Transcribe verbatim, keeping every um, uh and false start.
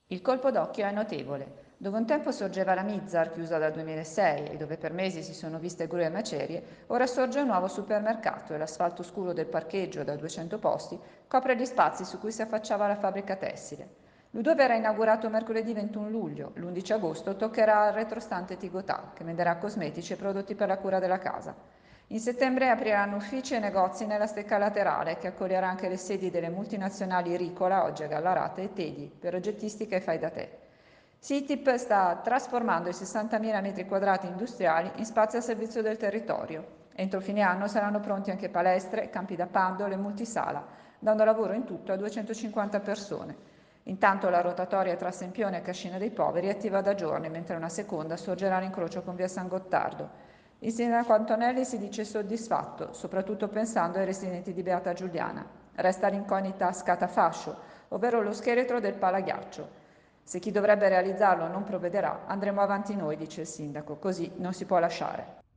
Il colpo d'occhio è notevole. Dove un tempo sorgeva la Mizzar, chiusa dal duemilasei, e dove per mesi si sono viste gru e macerie, ora sorge un nuovo supermercato e l'asfalto scuro del parcheggio da duecento posti copre gli spazi su cui si affacciava la fabbrica tessile. L'U due verrà inaugurato mercoledì ventuno luglio, l'undici agosto toccherà al retrostante Tigotà, che venderà cosmetici e prodotti per la cura della casa. In settembre apriranno uffici e negozi nella stecca laterale, che accoglierà anche le sedi delle multinazionali Ricola, oggi a Gallarate, e Tedi, per oggettistica e fai da te. Sitip sta trasformando i sessantamila metri quadrati industriali in spazi a servizio del territorio. Entro fine anno saranno pronti anche palestre, campi da pandole e multisala, dando lavoro in tutto a duecentocinquanta persone. Intanto la rotatoria tra Sempione e Cascina dei Poveri è attiva da giorni, mentre una seconda sorgerà all'incrocio con via San Gottardo. Il sindaco Antonelli si dice soddisfatto, soprattutto pensando ai residenti di Beata Giuliana. Resta l'incognita scatafascio, ovvero lo scheletro del palaghiaccio. Se chi dovrebbe realizzarlo non provvederà, andremo avanti noi, dice il sindaco, così non si può lasciare.